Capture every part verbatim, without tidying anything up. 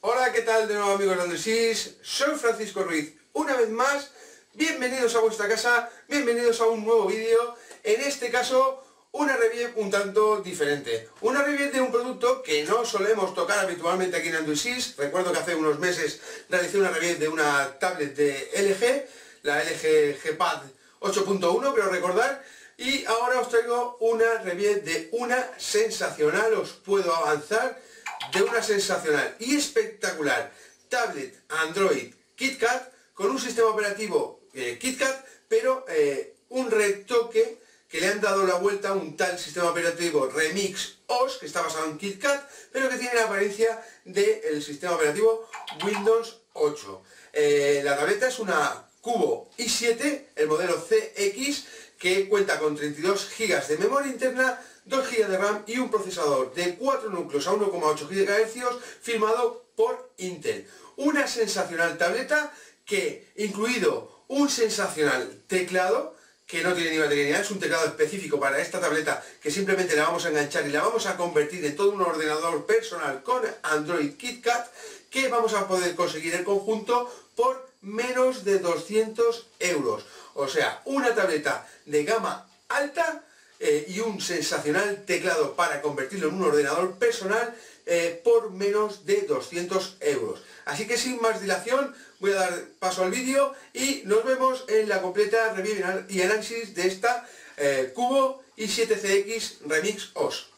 Hola, ¿qué tal de nuevo amigos de Andresys? Soy Francisco Ruiz. Una vez más, bienvenidos a vuestra casa, bienvenidos a un nuevo vídeo. En este caso, una review un tanto diferente. Una review de un producto que no solemos tocar habitualmente aquí en Andresys. Recuerdo que hace unos meses realicé una review de una tablet de L G, la L G G Pad ocho punto uno, creo recordar. Y ahora os traigo una review de una sensacional, os puedo avanzar, de una sensacional y espectacular tablet Android KitKat con un sistema operativo eh, KitKat, pero eh, un retoque que le han dado la vuelta a un tal sistema operativo Remix O S, que está basado en KitKat, pero que tiene la apariencia del sistema operativo Windows ocho. Eh, la tableta es una Cubo i siete, el modelo C X, que cuenta con treinta y dos gigas de memoria interna, dos gigas de RAM y un procesador de cuatro núcleos a uno coma ocho gigahercios firmado por Intel. Una sensacional tableta que, incluido un sensacional teclado, que no tiene ni batería ni nada, es un teclado específico para esta tableta que simplemente la vamos a enganchar y la vamos a convertir en todo un ordenador personal con Android KitKat, que vamos a poder conseguir el conjunto por menos de doscientos euros. O sea, una tableta de gama alta eh, y un sensacional teclado para convertirlo en un ordenador personal eh, por menos de doscientos euros. Así que sin más dilación voy a dar paso al vídeo y nos vemos en la completa review y análisis de esta eh, Cubo i siete C X Remix O S.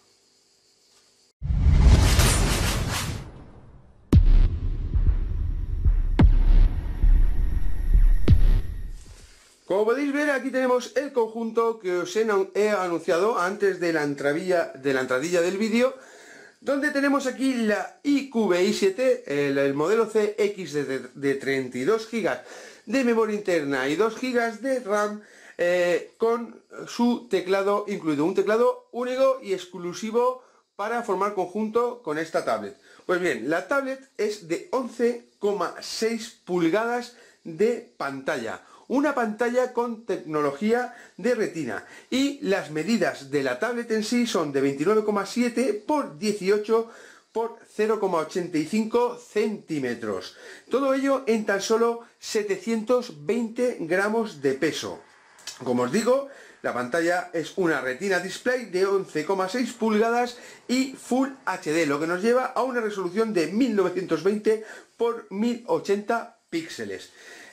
Como podéis ver, aquí tenemos el conjunto que os he anunciado antes de la entradilla, de la entradilla del vídeo, donde tenemos aquí la iCube i siete, el, el modelo C X de, de treinta y dos gigas de memoria interna y dos gigas de RAM, eh, con su teclado incluido, un teclado único y exclusivo para formar conjunto con esta tablet. Pues bien, la tablet es de once coma seis pulgadas de pantalla. Una pantalla con tecnología de retina, y las medidas de la tablet en sí son de veintinueve coma siete por dieciocho por cero coma ochenta y cinco centímetros. Todo ello en tan solo setecientos veinte gramos de peso. Como os digo, la pantalla es una Retina Display de once coma seis pulgadas y Full H D, lo que nos lleva a una resolución de mil novecientos veinte por mil ochenta píxeles.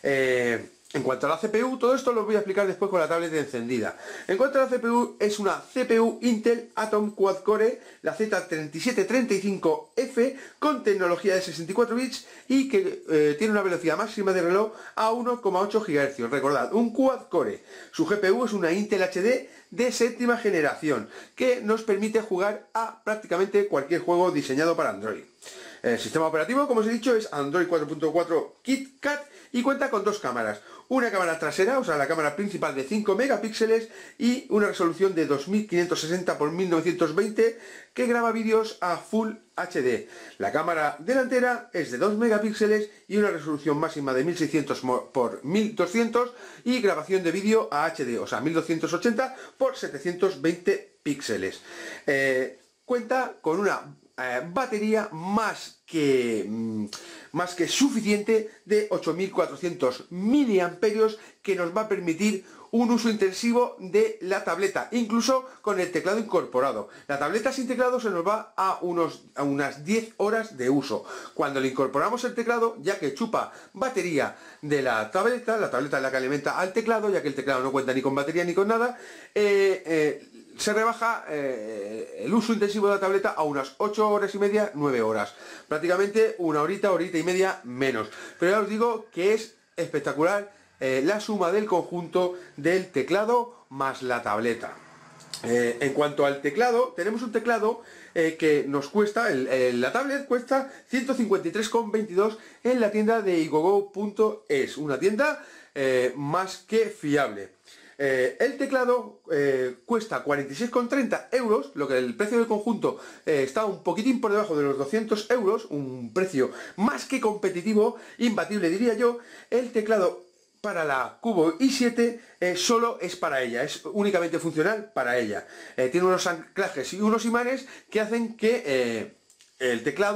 Eh, En cuanto a la C P U, todo esto lo voy a explicar después con la tablet encendida. En cuanto a la C P U, es una C P U Intel Atom Quad Core, la Z treinta y siete treinta y cinco F, con tecnología de sesenta y cuatro bits y que eh, tiene una velocidad máxima de reloj a uno coma ocho gigahercios. Recordad, un Quad Core. Su G P U es una Intel H D de séptima generación, que nos permite jugar a prácticamente cualquier juego diseñado para Android. El sistema operativo, como os he dicho, es Android cuatro punto cuatro KitKat y cuenta con dos cámaras. Una cámara trasera, o sea, la cámara principal de cinco megapíxeles y una resolución de dos mil quinientos sesenta por mil novecientos veinte que graba vídeos a Full H D. La cámara delantera es de dos megapíxeles y una resolución máxima de mil seiscientos por mil doscientos y grabación de vídeo a H D, o sea, mil doscientos ochenta por setecientos veinte píxeles. Eh, cuenta con una eh, batería más que... Mmm, más que suficiente de ocho mil cuatrocientos miliamperios, que nos va a permitir un uso intensivo de la tableta, incluso con el teclado incorporado. La tableta sin teclado se nos va a, unos, a unas diez horas de uso. Cuando le incorporamos el teclado, ya que chupa batería de la tableta, la tableta es la que alimenta al teclado, ya que el teclado no cuenta ni con batería ni con nada, eh, eh, se rebaja eh, el uso intensivo de la tableta a unas ocho horas y media, nueve horas. Prácticamente una horita, horita y media menos. Pero ya os digo que es espectacular eh, la suma del conjunto del teclado más la tableta. Eh, en cuanto al teclado, tenemos un teclado eh, que nos cuesta, el, el, la tablet cuesta ciento cincuenta y tres con veintidós en la tienda de igogo punto es, una tienda eh, más que fiable. Eh, el teclado eh, cuesta cuarenta y seis con treinta euros, lo que el precio del conjunto eh, está un poquitín por debajo de los doscientos euros, un precio más que competitivo, imbatible diría yo. El teclado para la Cubo i siete eh, solo es para ella, es únicamente funcional para ella. Eh, tiene unos anclajes y unos imanes que hacen que eh, el teclado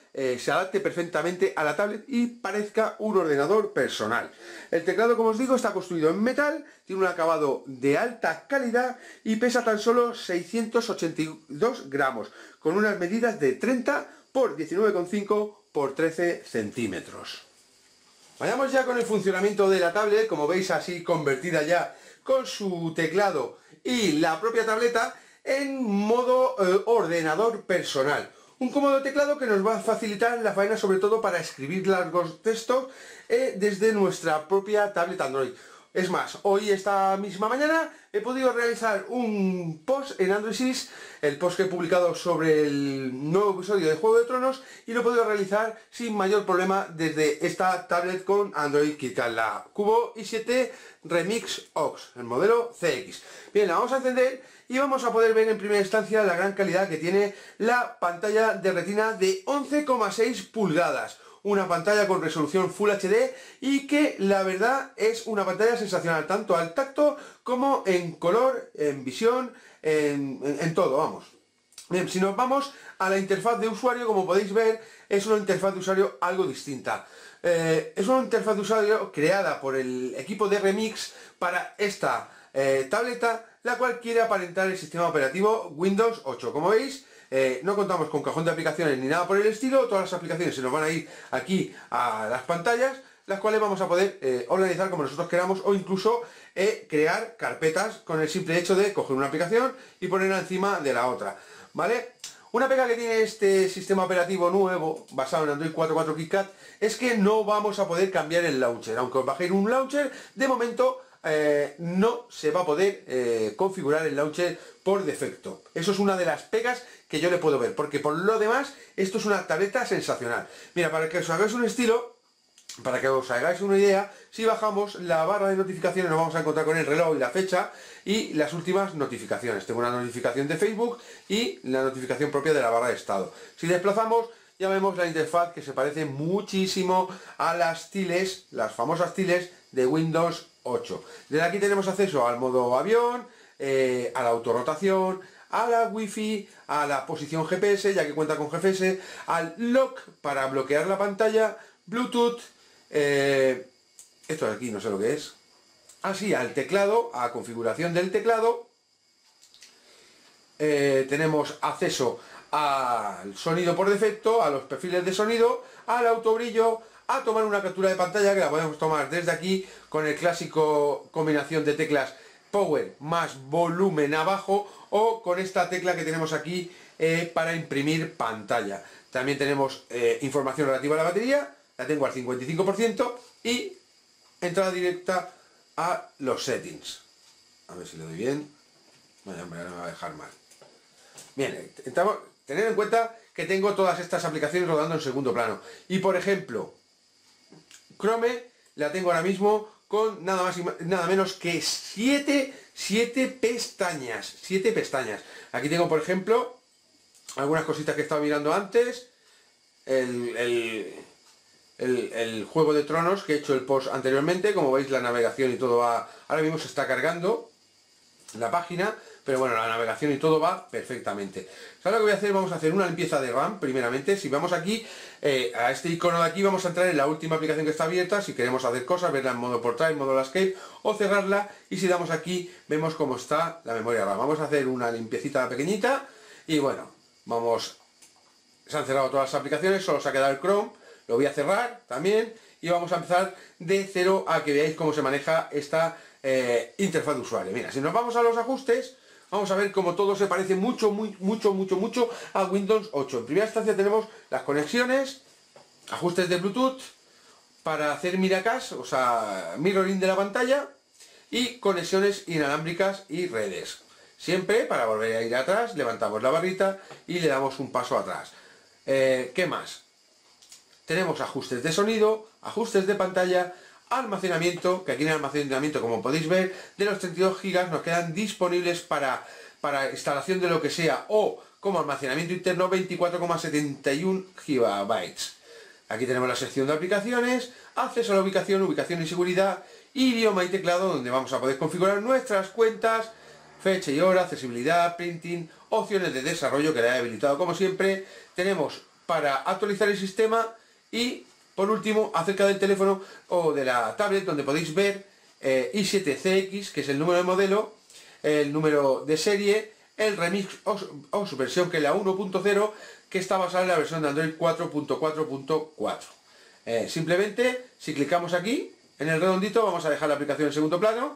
eh, se adapte perfectamente a la tablet y parezca un ordenador personal. El teclado, como os digo, está construido en metal, tiene un acabado de alta calidad y pesa tan solo seiscientos ochenta y dos gramos, con unas medidas de treinta por diecinueve coma cinco por trece centímetros. Vayamos ya con el funcionamiento de la tablet, como veis así convertida ya con su teclado y la propia tableta en modo eh, ordenador personal. Un cómodo teclado que nos va a facilitar la faena, sobre todo para escribir largos textos eh, desde nuestra propia tablet Android. Es más, hoy, esta misma mañana, he podido realizar un post en Android seis, el post que he publicado sobre el nuevo episodio de Juego de Tronos, y lo he podido realizar sin mayor problema desde esta tablet con Android KitKat, la Cubo i siete Remix Ox, el modelo C X. Bien, la vamos a encender y vamos a poder ver en primera instancia la gran calidad que tiene la pantalla de retina de once coma seis pulgadas. Una pantalla con resolución Full H D y que la verdad es una pantalla sensacional, tanto al tacto como en color, en visión, en, en, en todo, vamos. Bien, si nos vamos a la interfaz de usuario, como podéis ver, es una interfaz de usuario algo distinta. Eh, es una interfaz de usuario creada por el equipo de Remix para esta eh, tableta, la cual quiere aparentar el sistema operativo Windows ocho. Como veis, Eh, no contamos con cajón de aplicaciones ni nada por el estilo, todas las aplicaciones se nos van a ir aquí a las pantallas, las cuales vamos a poder eh, organizar como nosotros queramos, o incluso eh, crear carpetas con el simple hecho de coger una aplicación y ponerla encima de la otra, ¿vale? Una pega que tiene este sistema operativo nuevo, basado en Android cuatro punto cuatro KitKat, es que no vamos a poder cambiar el launcher. Aunque os bajéis un launcher, de momento eh, no se va a poder eh, configurar el launcher por defecto. Eso es una de las pegas que yo le puedo ver, porque por lo demás esto es una tableta sensacional. Mira, para que os hagáis un estilo, para que os hagáis una idea, si bajamos la barra de notificaciones nos vamos a encontrar con el reloj y la fecha y las últimas notificaciones. Tengo una notificación de Facebook y la notificación propia de la barra de estado. Si desplazamos, ya vemos la interfaz que se parece muchísimo a las tiles, las famosas tiles de Windows ocho. Desde aquí tenemos acceso al modo avión, eh, a la autorrotación, a la Wi-Fi, a la posición G P S, ya que cuenta con G P S, al lock para bloquear la pantalla, Bluetooth, eh, esto de aquí no sé lo que es, así al teclado, a configuración del teclado, eh, tenemos acceso al sonido por defecto, a los perfiles de sonido, al autobrillo, a tomar una captura de pantalla que la podemos tomar desde aquí con el clásico combinación de teclas Power más volumen abajo, o con esta tecla que tenemos aquí eh, para imprimir pantalla. También tenemos eh, información relativa a la batería, la tengo al cincuenta y cinco por ciento, y entrada directa a los settings. A ver si le doy bien. Vaya, hombre, no me va a dejar mal. Bien, estamos, tener en cuenta que tengo todas estas aplicaciones rodando en segundo plano. Y por ejemplo, Chrome la tengo ahora mismo con nada más y nada menos que siete pestañas. siete pestañas. Aquí tengo, por ejemplo, algunas cositas que he estado mirando antes. El, el, el, el Juego de Tronos, que he hecho el post anteriormente. Como veis, la navegación y todo va... Ahora mismo se está cargando la página, pero bueno, la navegación y todo va perfectamente. ¿Sabes lo que voy a hacer? Vamos a hacer una limpieza de RAM primeramente. Si vamos aquí, eh, a este icono de aquí, vamos a entrar en la última aplicación que está abierta. Si queremos hacer cosas, verla en modo portrait, en modo landscape, o cerrarla. Y si damos aquí, vemos cómo está la memoria RAM. Vamos a hacer una limpiecita pequeñita. Y bueno, vamos... Se han cerrado todas las aplicaciones, solo se ha quedado el Chrome. Lo voy a cerrar también. Y vamos a empezar de cero a que veáis cómo se maneja esta eh, interfaz de usuario. Mira, si nos vamos a los ajustes, vamos a ver cómo todo se parece mucho, muy, mucho, mucho, mucho a Windows ocho. En primera instancia tenemos las conexiones, ajustes de Bluetooth, para hacer miracast, o sea, mirroring de la pantalla, y conexiones inalámbricas y redes. Siempre, para volver a ir atrás, levantamos la barrita y le damos un paso atrás. Eh, ¿Qué más? Tenemos ajustes de sonido, ajustes de pantalla, almacenamiento, que aquí en el almacenamiento, como podéis ver, de los treinta y dos gigas nos quedan disponibles para, para instalación de lo que sea, o como almacenamiento interno veinticuatro coma setenta y uno gigabytes. Aquí tenemos la sección de aplicaciones, acceso a la ubicación, ubicación y seguridad, idioma y teclado, donde vamos a poder configurar nuestras cuentas, fecha y hora, accesibilidad, printing, opciones de desarrollo, que la he habilitado como siempre. Tenemos para actualizar el sistema y por último acerca del teléfono o de la tablet, donde podéis ver eh, i siete ce equis, que es el número de modelo, el número de serie, el Remix o, o su versión, que es la uno punto cero, que está basada en la versión de Android cuatro punto cuatro punto cuatro. Eh, simplemente, si clicamos aquí, en el redondito, vamos a dejar la aplicación en segundo plano,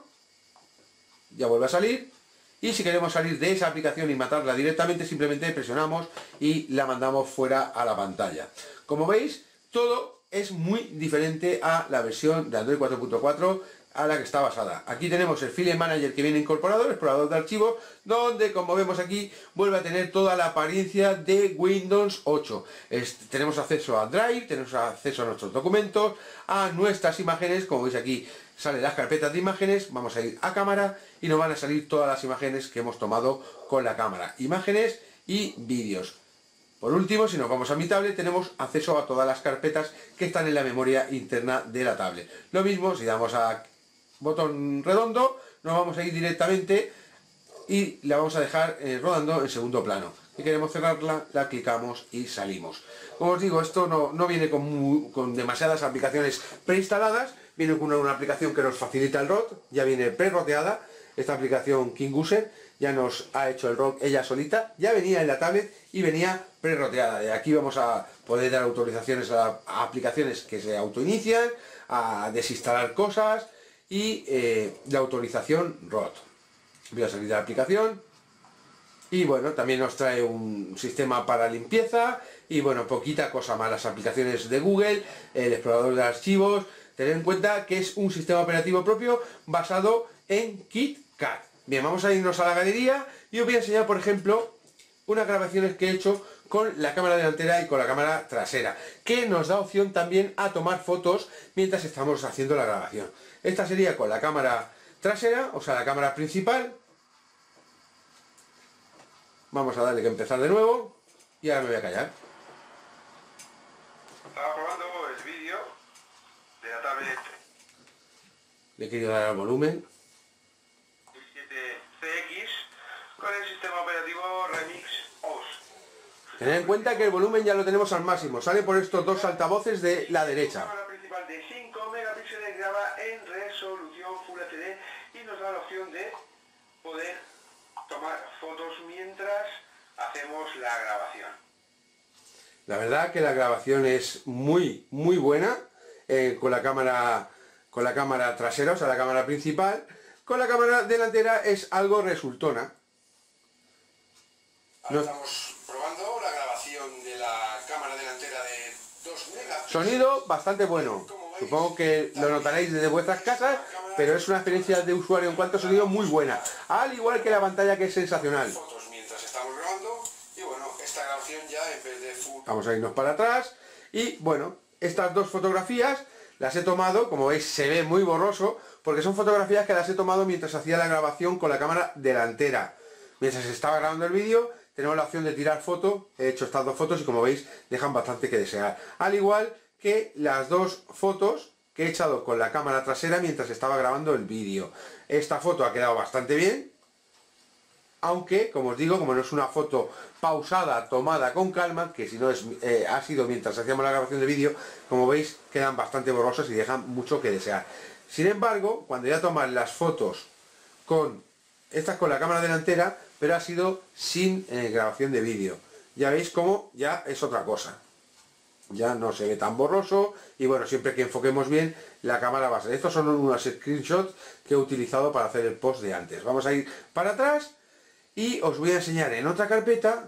ya vuelve a salir, y si queremos salir de esa aplicación y matarla directamente, simplemente presionamos y la mandamos fuera a la pantalla. Como veis, todo es muy diferente a la versión de Android cuatro punto cuatro a la que está basada. Aquí tenemos el File Manager que viene incorporado, el explorador de archivos, donde, como vemos aquí, vuelve a tener toda la apariencia de Windows ocho. Es, tenemos acceso a Drive, tenemos acceso a nuestros documentos, a nuestras imágenes, como veis aquí salen las carpetas de imágenes, vamos a ir a cámara y nos van a salir todas las imágenes que hemos tomado con la cámara, imágenes y vídeos. Por último, si nos vamos a mi tablet, tenemos acceso a todas las carpetas que están en la memoria interna de la tablet. Lo mismo, si damos a botón redondo, nos vamos a ir directamente y la vamos a dejar eh, rodando en segundo plano. Si queremos cerrarla, la clicamos y salimos. Como os digo, esto no, no viene con, muy, con demasiadas aplicaciones preinstaladas, viene con una, una aplicación que nos facilita el R O T, ya viene pre-roteada. Esta aplicación KingUser ya nos ha hecho el R O T ella solita, ya venía en la tablet y venía pre-roteada. De aquí vamos a poder dar autorizaciones a, a aplicaciones que se autoinician, a desinstalar cosas y eh, la autorización R O T. Voy a salir de la aplicación y bueno, también nos trae un sistema para limpieza y bueno, poquita cosa más, las aplicaciones de Google, el explorador de archivos. Tened en cuenta que es un sistema operativo propio basado en KitKat. Bien, vamos a irnos a la galería y os voy a enseñar, por ejemplo, unas grabaciones que he hecho con la cámara delantera y con la cámara trasera, que nos da opción también a tomar fotos mientras estamos haciendo la grabación. Esta sería con la cámara trasera, o sea, la cámara principal. Vamos a darle que empezar de nuevo y ahora me voy a callar. Estaba probando el vídeo de la tablet Le he querido dar al volumen. i siete ce equis con el sistema operativo Remix O S. Tened en cuenta que el volumen ya lo tenemos al máximo, sale por estos dos altavoces de la derecha. La cámara principal de cinco megapíxeles graba en resolución Full H D y nos da la opción de poder tomar fotos mientras hacemos la grabación. La verdad que la grabación es muy muy buena eh, con la cámara con la cámara trasera, o sea la cámara principal. Con la cámara delantera es algo resultona. Ahora no. Estamos probando la grabación de la cámara delantera de dos megapíxeles. Sonido bastante bueno. Supongo que lo notaréis desde vuestras casas, pero es una experiencia de usuario en cuanto a sonido muy buena. Al igual que la pantalla, que es sensacional. Fotos mientras estamos grabando y bueno, esta grabación ya en vez de full... Vamos a irnos para atrás y bueno, estas dos fotografías las he tomado, como veis se ve muy borroso, porque son fotografías que las he tomado mientras hacía la grabación con la cámara delantera. Mientras estaba grabando el vídeo, tenemos la opción de tirar foto. He hecho estas dos fotos y como veis dejan bastante que desear. Al igual que las dos fotos que he echado con la cámara trasera mientras estaba grabando el vídeo. Esta foto ha quedado bastante bien, aunque, como os digo, como no es una foto pausada, tomada con calma, que si no es, eh, ha sido mientras hacíamos la grabación de vídeo, como veis, quedan bastante borrosas y dejan mucho que desear. Sin embargo, cuando ya tomas las fotos con estas con la cámara delantera, pero ha sido sin eh, grabación de vídeo, ya veis cómo ya es otra cosa. Ya no se ve tan borroso y bueno, siempre que enfoquemos bien la cámara va a ser. Estos son unos screenshots que he utilizado para hacer el post de antes. Vamos a ir para atrás y os voy a enseñar en otra carpeta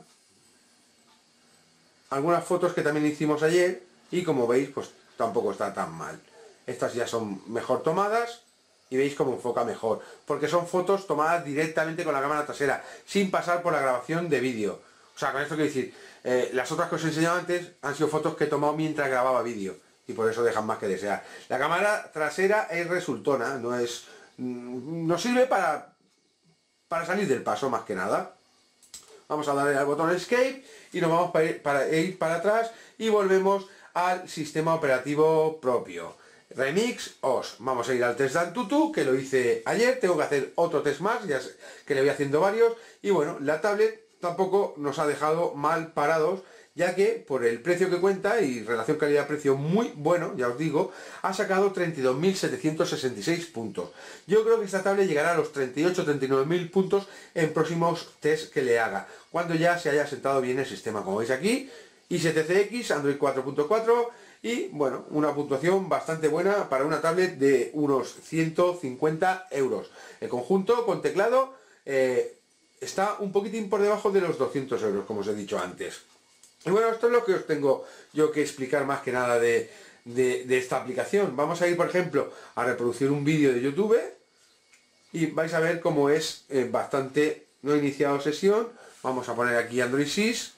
algunas fotos que también hicimos ayer y como veis pues tampoco está tan mal. Estas ya son mejor tomadas y veis cómo enfoca mejor, porque son fotos tomadas directamente con la cámara trasera, sin pasar por la grabación de vídeo. O sea, con esto quiero decir, eh, las otras que os he enseñado antes han sido fotos que he tomado mientras grababa vídeo y por eso dejan más que desear. La cámara trasera es resultona, no es, no sirve para, para salir del paso más que nada. Vamos a darle al botón Escape y nos vamos para ir para, ir para atrás y volvemos al sistema operativo propio. Remix O S. Vamos a ir al test de Antutu, que lo hice ayer, tengo que hacer otro test más, ya sé que le voy haciendo varios, y bueno, la tablet tampoco nos ha dejado mal parados, ya que por el precio que cuenta y relación calidad-precio muy bueno, ya os digo, ha sacado treinta y dos mil setecientos sesenta y seis puntos. Yo creo que esta tablet llegará a los treinta y ocho a treinta y nueve mil puntos en próximos test que le haga, cuando ya se haya sentado bien el sistema. Como veis aquí, i siete ce equis, Android cuatro punto cuatro y bueno, una puntuación bastante buena para una tablet de unos ciento cincuenta euros. El conjunto con teclado eh, está un poquitín por debajo de los doscientos euros, como os he dicho antes. Y bueno, esto es lo que os tengo yo que explicar más que nada de, de, de esta aplicación. Vamos a ir, por ejemplo, a reproducir un vídeo de YouTube y vais a ver cómo es eh, bastante... No he iniciado sesión. Vamos a poner aquí Android seis.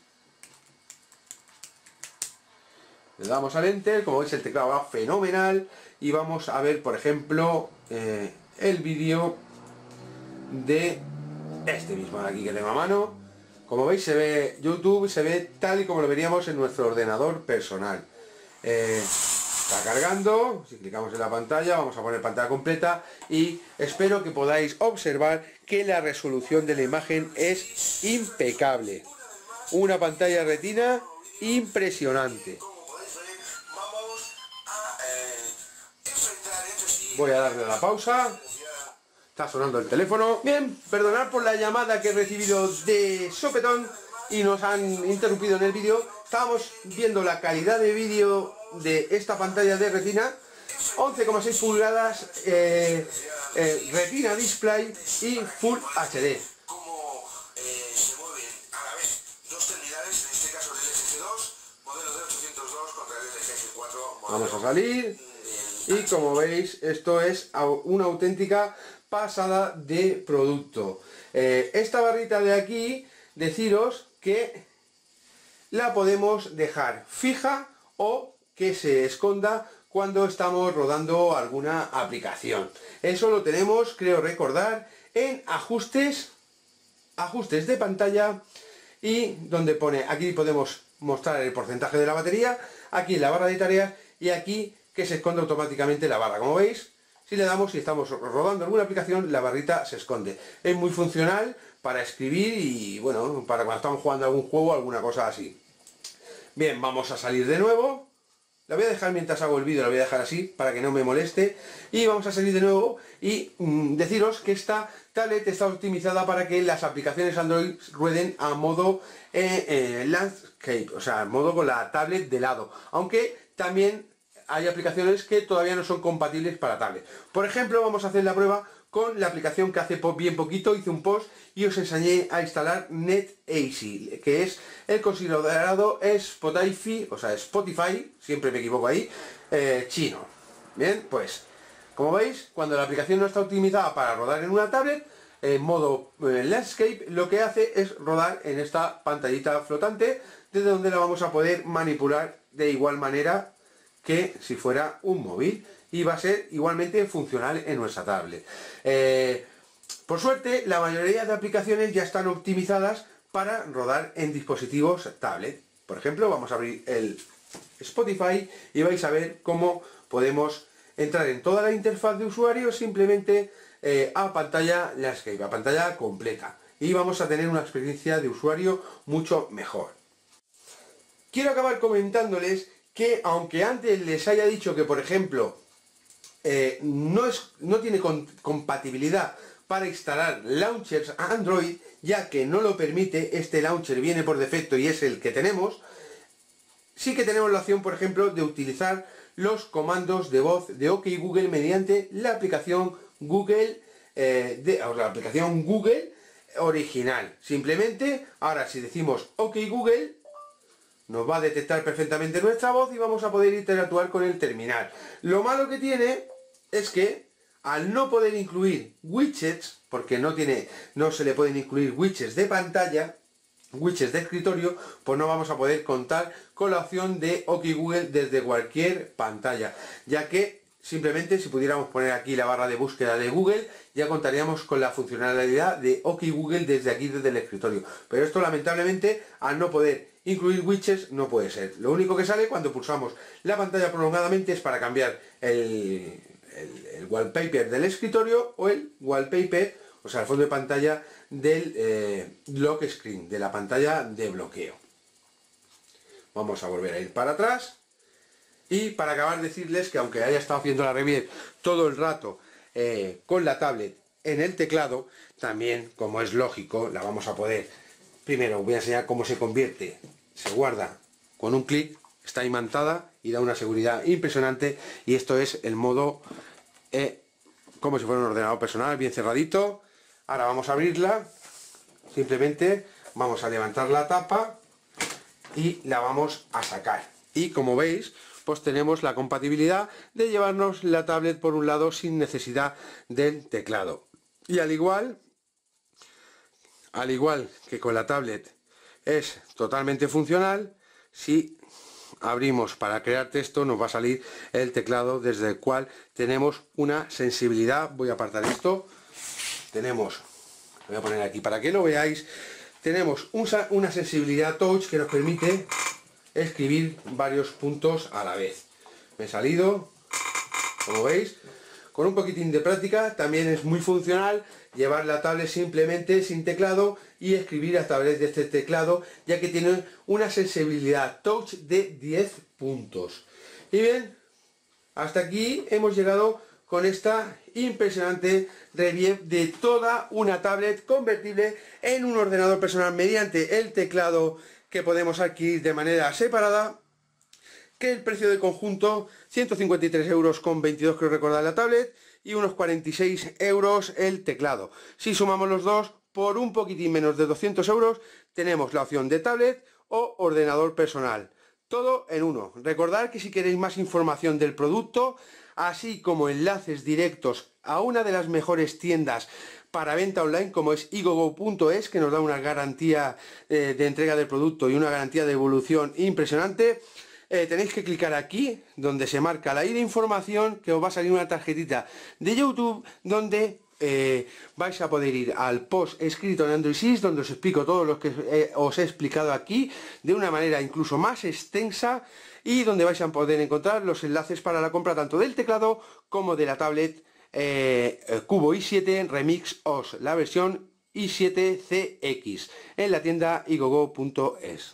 Le damos al Enter. Como veis, el teclado va fenomenal. Y vamos a ver, por ejemplo, eh, el vídeo de este mismo de aquí que tengo a mano. Como veis, se ve YouTube, se ve tal y como lo veríamos en nuestro ordenador personal. Eh, está cargando, si clicamos en la pantalla, vamos a poner pantalla completa y espero que podáis observar que la resolución de la imagen es impecable. Una pantalla retina impresionante. Voy a darle a la pausa. Está sonando el teléfono. Bien, perdonad por la llamada que he recibido de sopetón y nos han interrumpido en el vídeo. Estábamos viendo la calidad de vídeo de esta pantalla de retina, once coma seis pulgadas, eh, eh, retina display y Full H D. Como eh, se mueven a la vez dos terminales, en este caso el L G G dos, modelo de ochocientos dos contra el L G G cuatro. Vamos a salir y como veis, esto es una auténtica pasada de producto. Eh, esta barrita de aquí, deciros que la podemos dejar fija o que se esconda cuando estamos rodando alguna aplicación. Eso lo tenemos, creo recordar, en ajustes, ajustes de pantalla, y donde pone, aquí podemos mostrar el porcentaje de la batería, aquí en la barra de tareas y aquí que se esconde automáticamente la barra. Como veis, si le damos y estamos rodando alguna aplicación, la barrita se esconde. Es muy funcional para escribir y bueno, para cuando estamos jugando algún juego o alguna cosa así. Bien, vamos a salir de nuevo. La voy a dejar mientras hago el vídeo, la voy a dejar así para que no me moleste. Y vamos a salir de nuevo y mmm, deciros que esta tablet está optimizada para que las aplicaciones Android rueden a modo eh, eh, landscape, o sea, modo con la tablet de lado. Aunque también hay aplicaciones que todavía no son compatibles para tablet. Por ejemplo, vamos a hacer la prueba con la aplicación que hace bien poquito hice un post y os enseñé a instalar NetEasy, que es el considerado Spotify, o sea, Spotify, siempre me equivoco ahí, eh, chino. Bien, pues, como veis, cuando la aplicación no está optimizada para rodar en una tablet, en modo eh, landscape, lo que hace es rodar en esta pantallita flotante, desde donde la vamos a poder manipular de igual manera que si fuera un móvil, y va a ser igualmente funcional en nuestra tablet. Eh, por suerte, la mayoría de aplicaciones ya están optimizadas para rodar en dispositivos tablet. Por ejemplo, vamos a abrir el Spotify y vais a ver cómo podemos entrar en toda la interfaz de usuario simplemente eh, a pantalla landscape, a pantalla completa. Y vamos a tener una experiencia de usuario mucho mejor. Quiero acabar comentándoles que aunque antes les haya dicho que, por ejemplo, eh, no, es, no tiene con, compatibilidad para instalar launchers a Android, ya que no lo permite, este launcher viene por defecto y es el que tenemos, sí que tenemos la opción, por ejemplo, de utilizar los comandos de voz de OK Google mediante la aplicación Google, eh, de, o la aplicación Google original. Simplemente, ahora si decimos OK Google, nos va a detectar perfectamente nuestra voz y vamos a poder interactuar con el terminal. Lo malo que tiene es que al no poder incluir widgets, porque no tiene, no se le pueden incluir widgets de pantalla, widgets de escritorio, pues no vamos a poder contar con la opción de OK Google desde cualquier pantalla, ya que simplemente si pudiéramos poner aquí la barra de búsqueda de Google, ya contaríamos con la funcionalidad de OK Google desde aquí, desde el escritorio. Pero esto lamentablemente, al no poder incluir widgets, no puede ser. Lo único que sale cuando pulsamos la pantalla prolongadamente es para cambiar el, el, el wallpaper del escritorio o el wallpaper, o sea, el fondo de pantalla del eh, lock screen, de la pantalla de bloqueo. Vamos a volver a ir para atrás. Y para acabar decirles que aunque haya estado haciendo la review todo el rato eh, con la tablet en el teclado, también, como es lógico, la vamos a poder... Primero voy a enseñar cómo se convierte. Se guarda con un clic, está imantada y da una seguridad impresionante. Y esto es el modo eh, como si fuera un ordenador personal, bien cerradito. Ahora vamos a abrirla. Simplemente vamos a levantar la tapa y la vamos a sacar. Y como veis, pues tenemos la compatibilidad de llevarnos la tablet por un lado sin necesidad del teclado. Y al igual, al igual que con la tablet es totalmente funcional, si abrimos para crear texto nos va a salir el teclado desde el cual tenemos una sensibilidad. Voy a apartar esto. Tenemos, voy a poner aquí para que lo veáis, tenemos una sensibilidad touch que nos permite escribir varios puntos a la vez. Me he salido, como veis, con un poquitín de práctica también es muy funcional llevar la tablet simplemente sin teclado y escribir a través de este teclado, ya que tiene una sensibilidad touch de diez puntos. Y bien, hasta aquí hemos llegado con esta impresionante review de toda una tablet convertible en un ordenador personal mediante el teclado que podemos adquirir de manera separada, que el precio del conjunto ciento cincuenta y tres euros con veintidós, creo recordar, la tablet, y unos cuarenta y seis euros el teclado. Si sumamos los dos, por un poquitín menos de doscientos euros tenemos la opción de tablet o ordenador personal, todo en uno. Recordad que si queréis más información del producto, así como enlaces directos a una de las mejores tiendas para venta online como es igogo punto es, que nos da una garantía eh, de entrega del producto y una garantía de evolución impresionante, eh, tenéis que clicar aquí donde se marca la I de información, que os va a salir una tarjetita de YouTube donde eh, vais a poder ir al post escrito en Android seis, donde os explico todo lo que eh, os he explicado aquí de una manera incluso más extensa, y donde vais a poder encontrar los enlaces para la compra tanto del teclado como de la tablet eh, Cubo i siete Remix O S, la versión i siete ce equis, en la tienda igogo punto es.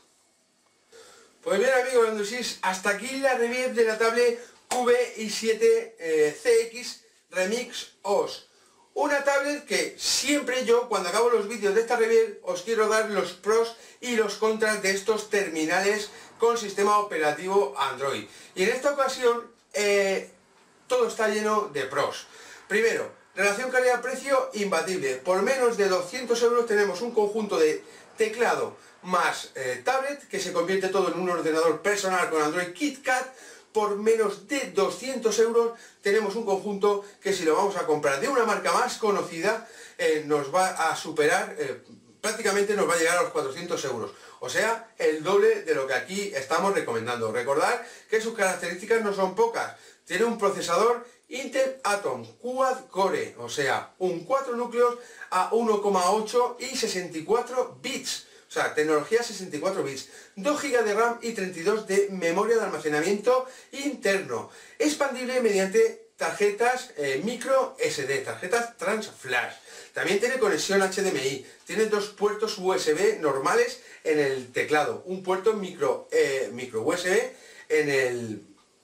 Pues bien, amigos de Android seis, hasta aquí la review de la tablet Cubo i siete eh, ce equis Remix O S. Una tablet que siempre yo, cuando acabo los vídeos de esta review, os quiero dar los pros y los contras de estos terminales con sistema operativo Android. Y en esta ocasión, eh, todo está lleno de pros. Primero, relación calidad-precio imbatible. Por menos de doscientos euros tenemos un conjunto de teclado más eh, tablet, que se convierte todo en un ordenador personal con Android KitKat. Por menos de doscientos euros tenemos un conjunto que, si lo vamos a comprar de una marca más conocida, eh, nos va a superar, eh, prácticamente nos va a llegar a los cuatrocientos euros. O sea, el doble de lo que aquí estamos recomendando. Recordad que sus características no son pocas. Tiene un procesador Intel Atom Quad Core, o sea, un cuatro núcleos a uno coma ocho y sesenta y cuatro bits. O sea, tecnología sesenta y cuatro bits, dos gigas de RAM y treinta y dos de memoria de almacenamiento interno, expandible mediante tarjetas eh, micro ese de, tarjetas Trans Flash. También tiene conexión H D M I, tiene dos puertos U S B normales en el teclado, un puerto micro, eh, micro U S B en, el,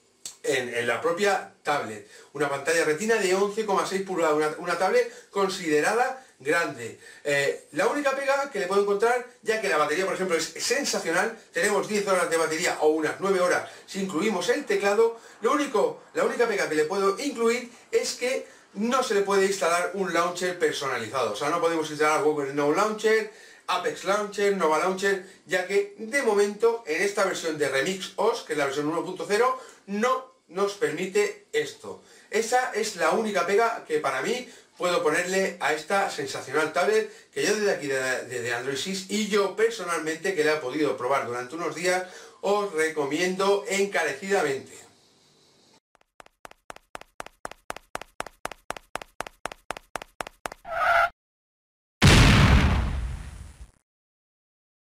en, en la propia tablet, una pantalla retina de once coma seis pulgadas, una, una tablet considerada grande. Eh, la única pega que le puedo encontrar, ya que la batería, por ejemplo, es sensacional, tenemos diez horas de batería o unas nueve horas si incluimos el teclado, lo único, la única pega que le puedo incluir es que no se le puede instalar un launcher personalizado. O sea, no podemos instalar Google No Launcher, Apex Launcher, Nova Launcher, ya que de momento en esta versión de Remix O S, que es la versión uno punto cero, no nos permite esto. Esa es la única pega que para mí puedo ponerle a esta sensacional tablet, que yo desde aquí, desde Android seis, y yo personalmente, que la he podido probar durante unos días, os recomiendo encarecidamente.